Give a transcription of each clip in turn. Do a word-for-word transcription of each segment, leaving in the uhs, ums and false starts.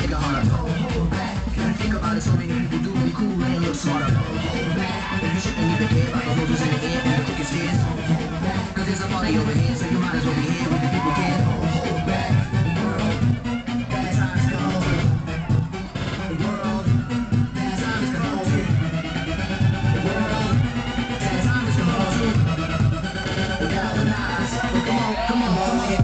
make it harder. When you think about it, so many people do be cool and look smarter. And you shouldn't even care about the roses in the air and the crooked stairs. Cause there's a party over here, so you might as well be here with the people care. Bad times come over. The world, bad times come over. The world, bad times come over. We galvanize. Come on, come on, come on.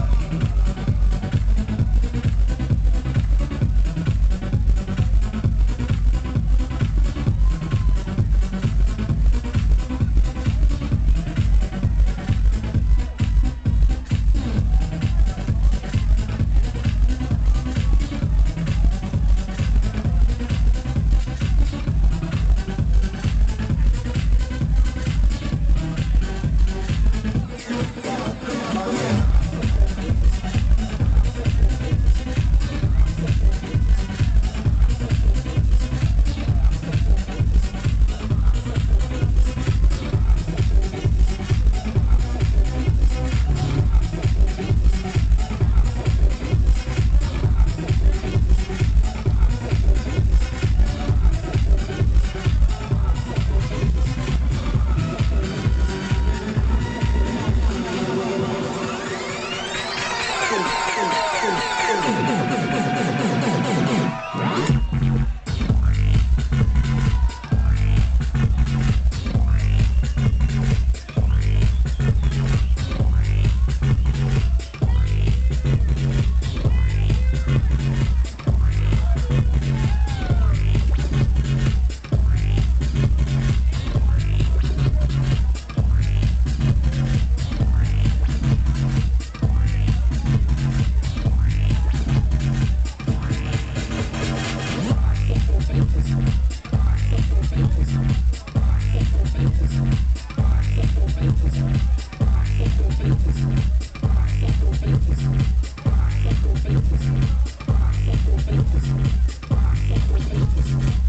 We'll be right back.